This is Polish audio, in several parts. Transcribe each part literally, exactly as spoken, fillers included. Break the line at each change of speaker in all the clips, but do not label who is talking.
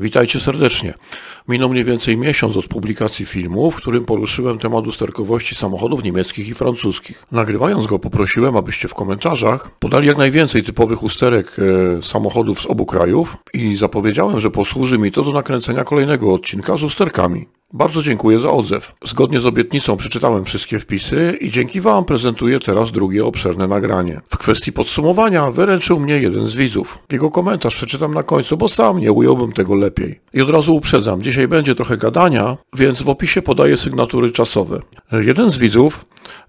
Witajcie serdecznie. Minął mniej więcej miesiąc od publikacji filmu, w którym poruszyłem temat usterkowości samochodów niemieckich i francuskich. Nagrywając go poprosiłem, abyście w komentarzach podali jak najwięcej typowych usterek e, samochodów z obu krajów i zapowiedziałem, że posłuży mi to do nakręcenia kolejnego odcinka z usterkami. Bardzo dziękuję za odzew. Zgodnie z obietnicą przeczytałem wszystkie wpisy i dzięki Wam prezentuję teraz drugie obszerne nagranie. W kwestii podsumowania wyręczył mnie jeden z widzów. Jego komentarz przeczytam na końcu, bo sam nie ująłbym tego lepiej. I od razu uprzedzam, dzisiaj będzie trochę gadania, więc w opisie podaję sygnatury czasowe. Jeden z widzów,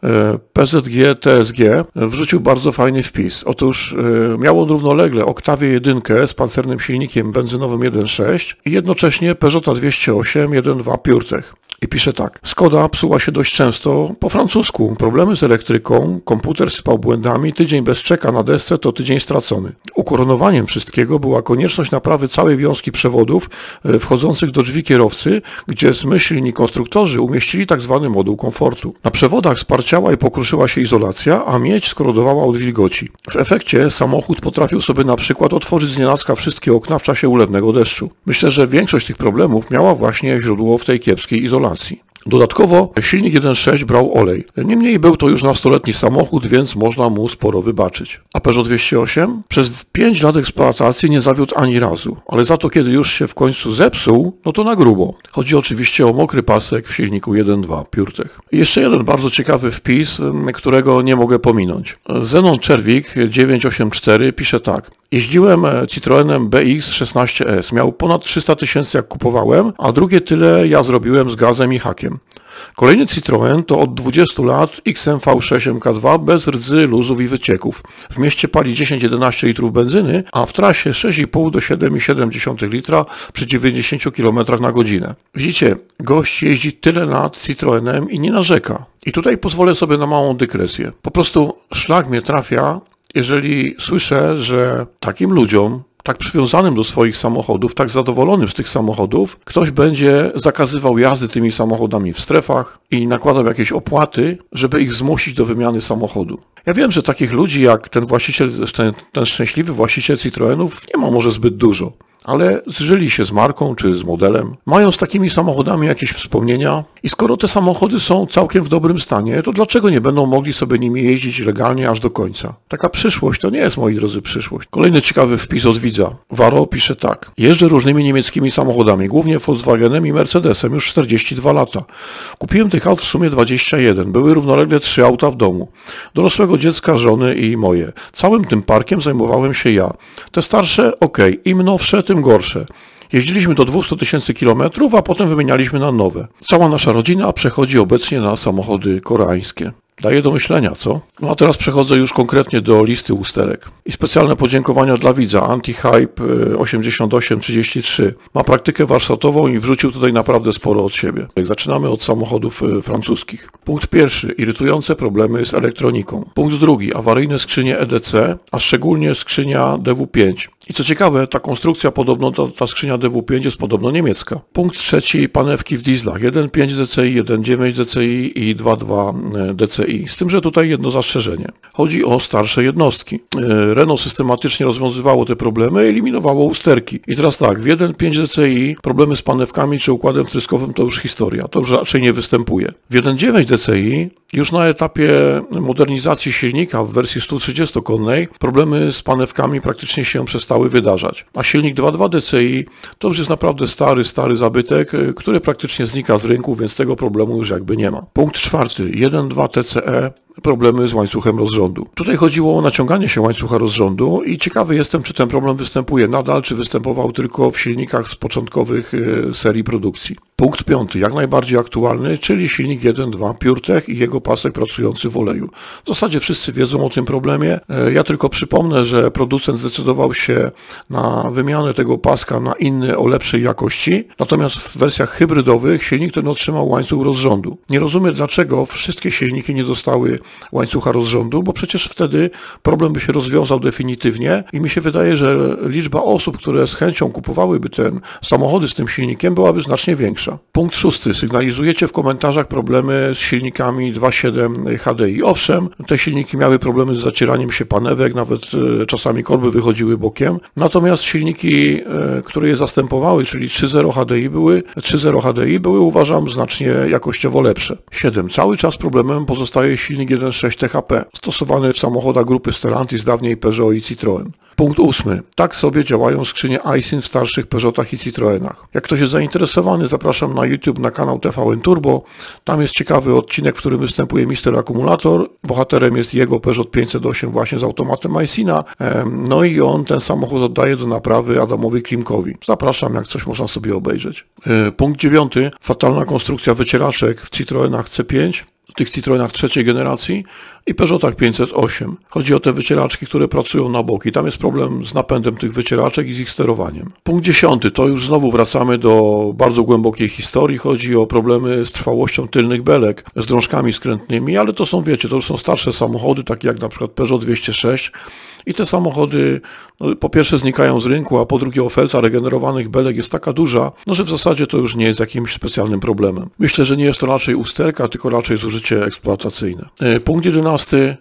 P Z G T S G, wrzucił bardzo fajny wpis. Otóż miał on równolegle Octavię jeden z pancernym silnikiem benzynowym jeden przecinek sześć i jednocześnie Peugeota dwieście osiem jeden przecinek dwa PureTech. I pisze tak. Skoda psuła się dość często po francusku. Problemy z elektryką, komputer sypał błędami, tydzień bez czeka na desce to tydzień stracony. Ukoronowaniem wszystkiego była konieczność naprawy całej wiązki przewodów wchodzących do drzwi kierowcy, gdzie zmyślni konstruktorzy umieścili tak zwany moduł komfortu. Na przewodach sparciała i pokruszyła się izolacja, a miedź skorodowała od wilgoci. W efekcie samochód potrafił sobie na przykład otworzyć znienacka wszystkie okna w czasie ulewnego deszczu. Myślę, że większość tych problemów miała właśnie źródło w tej kiepskiej izolacji. Dodatkowo silnik jeden przecinek sześć brał olej. Niemniej był to już nastoletni samochód, więc można mu sporo wybaczyć. A Peugeot dwieście osiem? Przez pięć lat eksploatacji nie zawiódł ani razu, ale za to kiedy już się w końcu zepsuł, no to na grubo. Chodzi oczywiście o mokry pasek w silniku jeden przecinek dwa PureTech. I jeszcze jeden bardzo ciekawy wpis, którego nie mogę pominąć. Zenon Czerwik dziewięćset osiemdziesiąt cztery pisze tak. Jeździłem Citroenem B X szesnaście S. Miał ponad trzysta tysięcy jak kupowałem, a drugie tyle ja zrobiłem z gazem i hakiem. Kolejny Citroen to od dwudziestu lat X M V sześć M K dwa bez rdzy, luzów i wycieków. W mieście pali dziesięć jedenaście litrów benzyny, a w trasie sześć i pół do siedem przecinek siedem litra przy dziewięćdziesięciu kilometrach na godzinę. Widzicie, gość jeździ tyle lat Citroenem i nie narzeka. I tutaj pozwolę sobie na małą dygresję. Po prostu szlak mnie trafia, jeżeli słyszę, że takim ludziom, tak przywiązanym do swoich samochodów, tak zadowolonym z tych samochodów, ktoś będzie zakazywał jazdy tymi samochodami w strefach i nakładał jakieś opłaty, żeby ich zmusić do wymiany samochodu. Ja wiem, że takich ludzi jak ten właściciel, ten, ten szczęśliwy właściciel Citroenów nie ma może zbyt dużo. Ale zżyli się z marką czy z modelem, mają z takimi samochodami jakieś wspomnienia i skoro te samochody są całkiem w dobrym stanie, to dlaczego nie będą mogli sobie nimi jeździć legalnie aż do końca? Taka przyszłość to nie jest, moi drodzy, przyszłość. Kolejny ciekawy wpis od widza. Waro pisze tak. Jeżdżę różnymi niemieckimi samochodami, głównie Volkswagenem i Mercedesem już czterdzieści dwa lata. Kupiłem tych aut w sumie dwadzieścia jeden. Były równolegle trzy auta w domu. Dorosłego dziecka, żony i moje. Całym tym parkiem zajmowałem się ja. Te starsze, okej, okay. Im nowsze, tym gorsze. Jeździliśmy do dwustu tysięcy kilometrów, a potem wymienialiśmy na nowe. Cała nasza rodzina przechodzi obecnie na samochody koreańskie. Daje do myślenia, co? No a teraz przechodzę już konkretnie do listy usterek. I specjalne podziękowania dla widza. Antihype osiemdziesiąt osiem trzydzieści trzy. Ma praktykę warsztatową i wrzucił tutaj naprawdę sporo od siebie. Zaczynamy od samochodów francuskich. Punkt pierwszy. Irytujące problemy z elektroniką. Punkt drugi. Awaryjne skrzynie E D C, a szczególnie skrzynia D W pięć. I co ciekawe, ta konstrukcja podobno, ta, ta skrzynia D W pięć jest podobno niemiecka. Punkt trzeci, panewki w dieslach, jeden przecinek pięć D C I, jeden przecinek dziewięć D C I i dwa przecinek dwa D C I. Z tym, że tutaj jedno zastrzeżenie. Chodzi o starsze jednostki. Renault systematycznie rozwiązywało te problemy, eliminowało usterki. I teraz tak, w jeden przecinek pięć D C I problemy z panewkami czy układem wtryskowym to już historia, to już raczej nie występuje. W jeden przecinek dziewięć D C I już na etapie modernizacji silnika w wersji stu trzydziestokonnej problemy z panewkami praktycznie się przestały wydarzać. A silnik dwa przecinek dwa D C I to już jest naprawdę stary, stary zabytek, który praktycznie znika z rynku, więc tego problemu już jakby nie ma. Punkt czwarty, jeden przecinek dwa T C E. Problemy z łańcuchem rozrządu. Tutaj chodziło o naciąganie się łańcucha rozrządu i ciekawy jestem, czy ten problem występuje nadal, czy występował tylko w silnikach z początkowych serii produkcji. Punkt piąty, jak najbardziej aktualny, czyli silnik jeden przecinek dwa PureTech i jego pasek pracujący w oleju. W zasadzie wszyscy wiedzą o tym problemie. Ja tylko przypomnę, że producent zdecydował się na wymianę tego paska na inny o lepszej jakości, natomiast w wersjach hybrydowych silnik ten otrzymał łańcuch rozrządu. Nie rozumiem, dlaczego wszystkie silniki nie dostały łańcucha rozrządu, bo przecież wtedy problem by się rozwiązał definitywnie i mi się wydaje, że liczba osób, które z chęcią kupowałyby ten samochody z tym silnikiem, byłaby znacznie większa. powietrza. Punkt szósty. Sygnalizujecie w komentarzach problemy z silnikami dwa siedem H D I. Owszem, te silniki miały problemy z zacieraniem się panewek, nawet e, czasami korby wychodziły bokiem. Natomiast silniki, e, które je zastępowały, czyli trzy zero H D I były, trzy zero H D I były, uważam, znacznie jakościowo lepsze. siedem. Cały czas problemem pozostaje silnik jeden sześć T H P, stosowany w samochodach grupy Stellantis, dawniej Peugeot i Citroën. Punkt ósmy. Tak sobie działają skrzynie iSyn w starszych Peugeotach i Citroenach. Jak ktoś jest zainteresowany, zapraszam na YouTube, na kanał T V N Turbo. Tam jest ciekawy odcinek, w którym występuje mister Akumulator. Bohaterem jest jego Peugeot pięćset osiem właśnie z automatem iSyna. No i on ten samochód oddaje do naprawy Adamowi Klimkowi. Zapraszam, jak coś można sobie obejrzeć. Punkt dziewiąty. Fatalna konstrukcja wycieraczek w Citroenach C pięć. W tych Citroenach trzeciej generacji i Peugeotach pięćset osiem. Chodzi o te wycieraczki, które pracują na boki. Tam jest problem z napędem tych wycieraczek i z ich sterowaniem. Punkt dziesiąty. To już znowu wracamy do bardzo głębokiej historii. Chodzi o problemy z trwałością tylnych belek, z drążkami skrętnymi, ale to są, wiecie, to już są starsze samochody, takie jak na przykład Peugeot dwieście sześć. I te samochody no, po pierwsze znikają z rynku, a po drugie oferta regenerowanych belek jest taka duża, no, że w zasadzie to już nie jest jakimś specjalnym problemem. Myślę, że nie jest to raczej usterka, tylko raczej zużycie eksploatacyjne. Punkt jedenasty.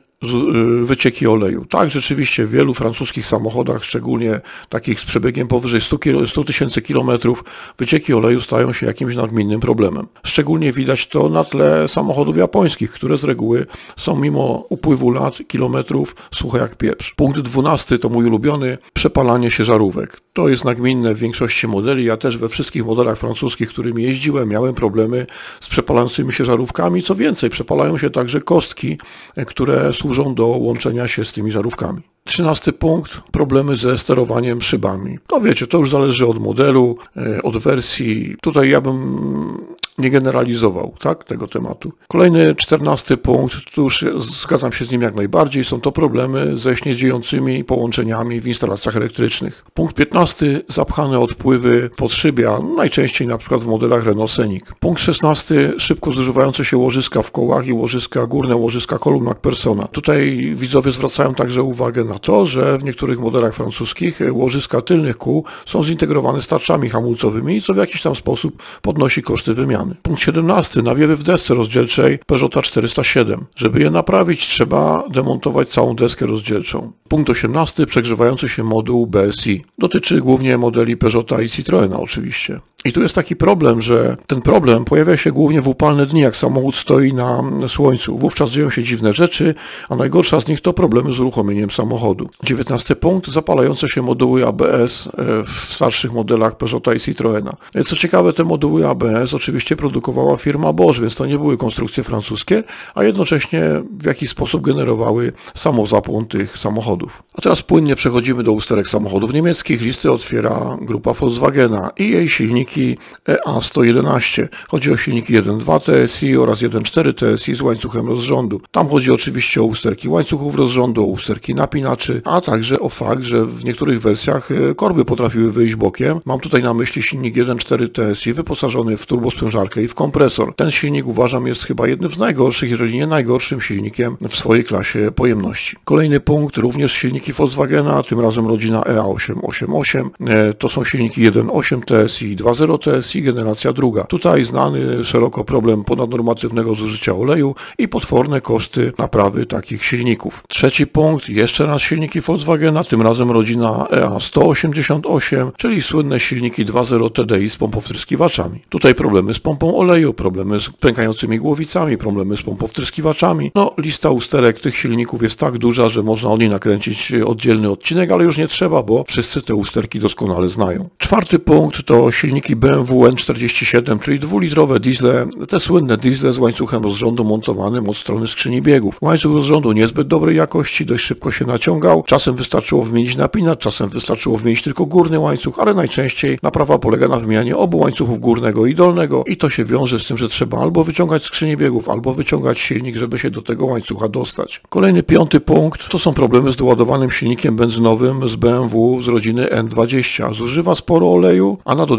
Wycieki oleju. Tak, rzeczywiście w wielu francuskich samochodach, szczególnie takich z przebiegiem powyżej stu tysięcy kilometrów, wycieki oleju stają się jakimś nagminnym problemem. Szczególnie widać to na tle samochodów japońskich, które z reguły są mimo upływu lat, kilometrów suche jak pieprz. Punkt dwunasty to mój ulubiony, przepalanie się żarówek. To jest nagminne w większości modeli. Ja też we wszystkich modelach francuskich, którymi jeździłem, miałem problemy z przepalającymi się żarówkami. Co więcej, przepalają się także kostki, które służą do łączenia się z tymi żarówkami. Trzynasty punkt. Problemy ze sterowaniem szybami. No wiecie, to już zależy od modelu, od wersji. Tutaj ja bym nie generalizował, tak, tego tematu. Kolejny czternasty punkt, tu już zgadzam się z nim jak najbardziej, są to problemy ze śnieżyjącymi połączeniami w instalacjach elektrycznych. Punkt piętnasty, zapchane odpływy podszybia, najczęściej na przykład w modelach Renault Scenic. Punkt szesnasty, szybko zużywające się łożyska w kołach i łożyska, górne łożyska kolumn MacPhersona. Tutaj widzowie zwracają także uwagę na to, że w niektórych modelach francuskich łożyska tylnych kół są zintegrowane z tarczami hamulcowymi, co w jakiś tam sposób podnosi koszty wymiany. Punkt siedemnasty. Nawiewy w desce rozdzielczej Peugeota czterysta siedem. Żeby je naprawić, trzeba demontować całą deskę rozdzielczą. Punkt osiemnasty. Przegrzewający się moduł B S I. Dotyczy głównie modeli Peugeota i Citroena oczywiście. I tu jest taki problem, że ten problem pojawia się głównie w upalne dni, jak samochód stoi na słońcu. Wówczas dzieją się dziwne rzeczy, a najgorsza z nich to problemy z uruchomieniem samochodu. dziewiętnasty punkt. Zapalające się moduły A B S w starszych modelach Peugeota i Citroena. Co ciekawe, te moduły A B S oczywiście produkowała firma Bosch, więc to nie były konstrukcje francuskie, a jednocześnie w jakiś sposób generowały samozapłon tych samochodów. A teraz płynnie przechodzimy do usterek samochodów niemieckich. Listy otwiera grupa Volkswagena i jej silniki E A sto jedenaście. Chodzi o silniki jeden dwa T S I oraz jeden cztery T S I z łańcuchem rozrządu. Tam chodzi oczywiście o usterki łańcuchów rozrządu, o usterki napinaczy, a także o fakt, że w niektórych wersjach korby potrafiły wyjść bokiem. Mam tutaj na myśli silnik jeden cztery T S I wyposażony w turbosprzężarkę i w kompresor. Ten silnik uważam jest chyba jednym z najgorszych, jeżeli nie najgorszym silnikiem w swojej klasie pojemności. Kolejny punkt, również silniki Volkswagena, tym razem rodzina E A osiem osiem osiem. To są silniki jeden osiem T S I i dwa zero T S I, generacja druga. Tutaj znany szeroko problem ponadnormatywnego zużycia oleju i potworne koszty naprawy takich silników. Trzeci punkt, jeszcze raz silniki Volkswagena, tym razem rodzina E A sto osiemdziesiąt osiem, czyli słynne silniki dwa zero T D I z pompowtryskiwaczami. Tutaj problemy z pompą oleju, problemy z pękającymi głowicami, problemy z pompowtryskiwaczami. No, lista usterek tych silników jest tak duża, że można o niej nakręcić oddzielny odcinek, ale już nie trzeba, bo wszyscy te usterki doskonale znają. Czwarty punkt to silniki B M W N czterdzieści siedem, czyli dwulitrowe diesle, te słynne diesle z łańcuchem rozrządu montowanym od strony skrzyni biegów. Łańcuch rozrządu niezbyt dobrej jakości, dość szybko się naciągał, czasem wystarczyło wymienić napinacz, czasem wystarczyło wymienić tylko górny łańcuch, ale najczęściej naprawa polega na wymianie obu łańcuchów górnego i dolnego i to się wiąże z tym, że trzeba albo wyciągać skrzynię biegów, albo wyciągać silnik, żeby się do tego łańcucha dostać. Kolejny piąty punkt to są problemy z doładowanym silnikiem benzynowym z B M W z rodziny N dwadzieścia. Zużywa sporo oleju, a na dodatek wyciąga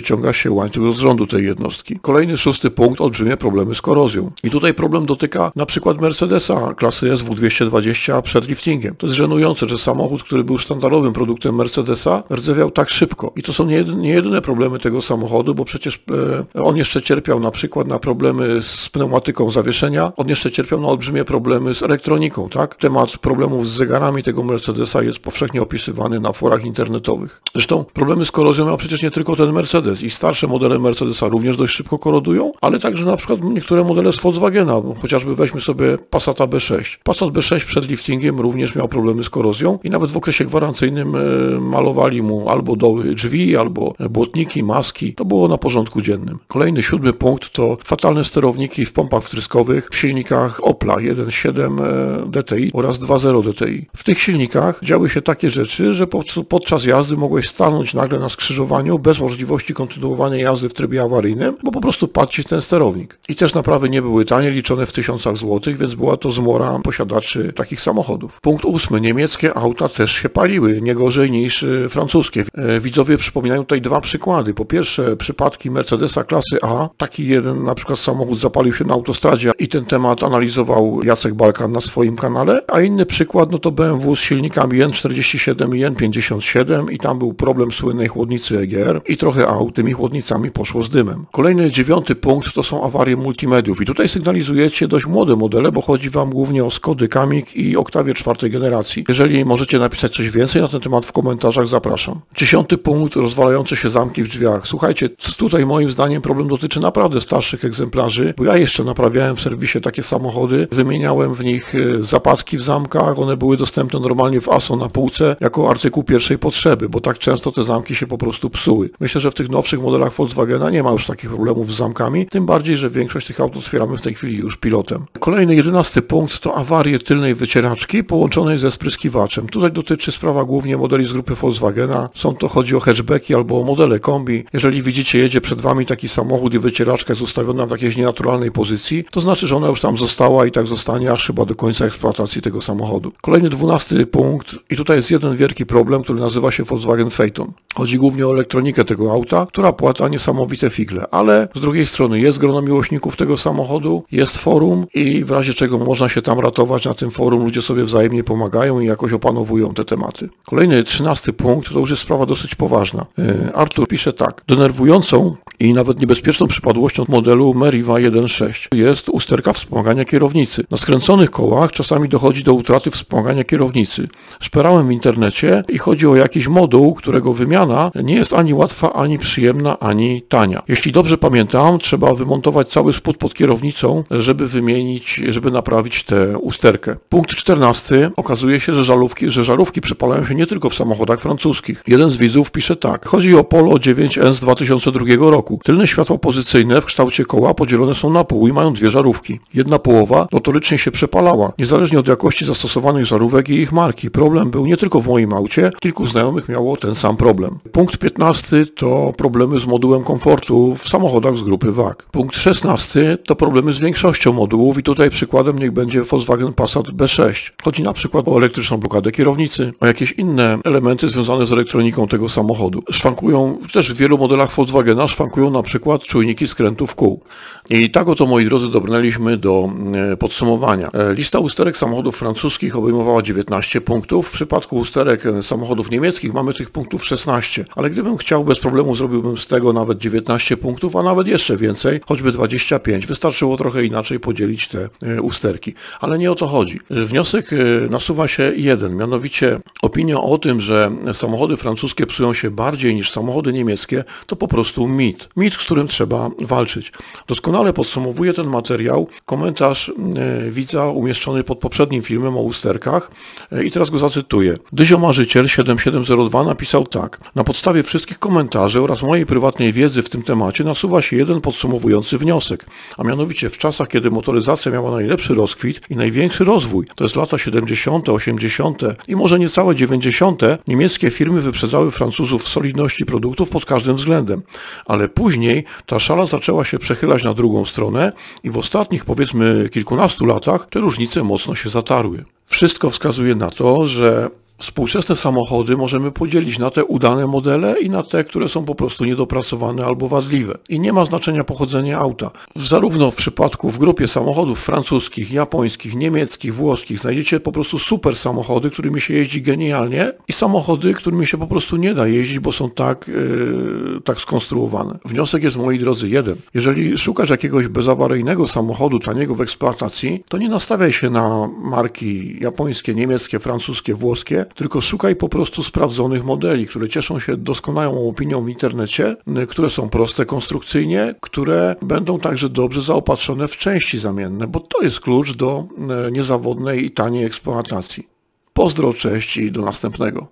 wyciąga się łańcuch rozrządu tej jednostki. Kolejny szósty punkt, olbrzymie problemy z korozją. I tutaj problem dotyka na przykład Mercedesa klasy S W dwieście dwadzieścia przed liftingiem. To jest żenujące, że samochód, który był sztandarowym produktem Mercedesa, rdzewiał tak szybko. I to są nie jedyne, nie jedyne problemy tego samochodu, bo przecież e, on jeszcze cierpiał na przykład na problemy z pneumatyką zawieszenia, on jeszcze cierpiał na olbrzymie problemy z elektroniką, tak? Temat problemów z zegarami tego Mercedesa jest powszechnie opisywany na forach internetowych. Zresztą problemy z korozją miał przecież nie tylko ten Mercedes i starsze modele Mercedesa również dość szybko korodują, ale także na przykład niektóre modele z Volkswagena, chociażby weźmy sobie Passata B sześć. Passat B sześć przed liftingiem również miał problemy z korozją i nawet w okresie gwarancyjnym malowali mu albo doły drzwi, albo błotniki, maski. To było na porządku dziennym. Kolejny siódmy punkt to fatalne sterowniki w pompach wtryskowych w silnikach Opla jeden przecinek siedem D T I oraz dwa zero D T I. W tych silnikach działy się takie rzeczy, że podczas jazdy mogłeś stanąć nagle na skrzyżowaniu bez możliwości kontynuowania jazdy w trybie awaryjnym, bo po prostu padł ci ten sterownik. I też naprawy nie były tanie, liczone w tysiącach złotych, więc była to zmora posiadaczy takich samochodów. Punkt ósmy. Niemieckie auta też się paliły, nie gorzej niż francuskie. Widzowie przypominają tutaj dwa przykłady. Po pierwsze przypadki Mercedesa klasy A. Taki jeden na przykład samochód zapalił się na autostradzie i ten temat analizował Jacek Balkan na swoim kanale, a inny przykład no to B M W z silnikami N czterdzieści siedem i N pięćdziesiąt siedem i tam był problem słynnej chłodnicy E G R i trochę aut tymi chłodnicami poszło z dymem. Kolejny dziewiąty punkt to są awarie multimediów i tutaj sygnalizujecie dość młode modele, bo chodzi Wam głównie o Skody Kamiq i Octavię czwartej generacji. Jeżeli możecie napisać coś więcej na ten temat w komentarzach, zapraszam. Dziesiąty punkt, rozwalające się zamki w drzwiach. Słuchajcie, tutaj moim zdaniem problem dotyczy naprawdę starszych egzemplarzy, bo ja jeszcze naprawiałem w serwisie takie samochody, wymieniałem w nich zapadki w zamkach, one były dostępne normalnie w A S O na półce jako artykuł pierwszej potrzeby, bo tak często te zamki się po prostu psuły. Myślę, że w tych nowszych modelach Volkswagena nie ma już takich problemów z zamkami, tym bardziej, że większość tych aut otwieramy w tej chwili już pilotem. Kolejny jedenasty punkt to awarie tylnej wycieraczki połączonej ze spryskiwaczem. Tutaj dotyczy sprawa głównie modeli z grupy Volkswagena. Są to, chodzi o hatchbacki albo o modele kombi. Jeżeli widzicie, jedzie przed Wami taki samochód i wycieraczka jest ustawiona w jakiejś nienaturalnej pozycji, to znaczy, że ona już tam została i tak zostanie aż chyba do końca eksploatacji tego samochodu. Kolejny dwunasty punkt i tutaj jest jeden wielki problem, który nazywa się Volkswagen Phaeton. Chodzi głównie o elektronikę tego auta, która płata niesamowite figle, ale z drugiej strony jest grono miłośników tego samochodu, jest forum i w razie czego można się tam ratować na tym forum, ludzie sobie wzajemnie pomagają i jakoś opanowują te tematy. Kolejny trzynasty punkt to już jest sprawa dosyć poważna. Artur pisze tak. Denerwującą i nawet niebezpieczną przypadłością modelu Meriva jeden sześć jest usterka wspomagania kierownicy. Na skręconych kołach czasami dochodzi do utraty wspomagania kierownicy. Szperałem w internecie i chodzi o jakiś moduł, którego wymiana nie jest ani łatwa, ani przyjemna, ani tania. Jeśli dobrze pamiętam, trzeba wymontować cały spód pod kierownicą, żeby wymienić, żeby naprawić tę usterkę. Punkt czternasty. Okazuje się, że żarówki, że żarówki przepalają się nie tylko w samochodach francuskich. Jeden z widzów pisze tak. Chodzi o Polo dziewięć N z dwa tysiące drugiego roku. Tylne światła pozycyjne w kształcie koła podzielone są na pół i mają dwie żarówki. Jedna połowa notorycznie się przepalała, niezależnie od jakości zastosowanych żarówek i ich marki. Problem był nie tylko w moim aucie, kilku znajomych miało ten sam problem. Punkt piętnasty to problemy z modułem komfortu w samochodach z grupy W A G. Punkt szesnasty to problemy z większością modułów i tutaj przykładem niech będzie Volkswagen Passat B sześć. Chodzi na przykład o elektryczną blokadę kierownicy, o jakieś inne elementy związane z elektroniką tego samochodu. Szwankują też w wielu modelach Volkswagena, szwankują na przykład czujniki skrętów kół. I tak oto, moi drodzy, dobrnęliśmy do podsumowania. Lista usterek samochodów francuskich obejmowała dziewiętnaście punktów. W przypadku usterek samochodów niemieckich mamy tych punktów szesnaście, ale gdybym chciał, bez problemu zrobiłbym z tego nawet dziewiętnaście punktów, a nawet jeszcze więcej, choćby dwadzieścia pięć. Wystarczyło trochę inaczej podzielić te usterki. Ale nie o to chodzi. Wniosek nasuwa się jeden, mianowicie opinia o tym, że samochody francuskie psują się bardziej niż samochody niemieckie, to po prostu mit. Mit, z którym trzeba walczyć. Doskonale podsumowuje ten materiał komentarz widza umieszczony pod poprzednim filmem o usterkach i teraz go zacytuję. Dyziomarzyciel siedem siedem zero dwa napisał tak. Na podstawie wszystkich komentarzy oraz mojej prywatnej wiedzy w tym temacie nasuwa się jeden podsumowujący wniosek, a mianowicie w czasach, kiedy motoryzacja miała najlepszy rozkwit i największy rozwój, to jest lata siedemdziesiąte, osiemdziesiąte i może niecałe dziewięćdziesiąte, niemieckie firmy wyprzedzały Francuzów w solidności produktów pod każdym względem, ale później ta szala zaczęła się przechylać na drugą stronę i w ostatnich, powiedzmy, kilkunastu latach te różnice mocno się zatarły. Wszystko wskazuje na to, że Współczesne samochody możemy podzielić na te udane modele i na te, które są po prostu niedopracowane albo wadliwe. I nie ma znaczenia pochodzenie auta. Zarówno w przypadku w grupie samochodów francuskich, japońskich, niemieckich, włoskich znajdziecie po prostu super samochody, którymi się jeździ genialnie i samochody, którymi się po prostu nie da jeździć, bo są tak, yy, tak skonstruowane. Wniosek jest, moi drodzy, jeden. Jeżeli szukasz jakiegoś bezawaryjnego samochodu, taniego w eksploatacji, to nie nastawiaj się na marki japońskie, niemieckie, francuskie, włoskie, tylko szukaj po prostu sprawdzonych modeli, które cieszą się doskonałą opinią w internecie, które są proste konstrukcyjnie, które będą także dobrze zaopatrzone w części zamienne, bo to jest klucz do niezawodnej i taniej eksploatacji. Pozdro, cześć i do następnego.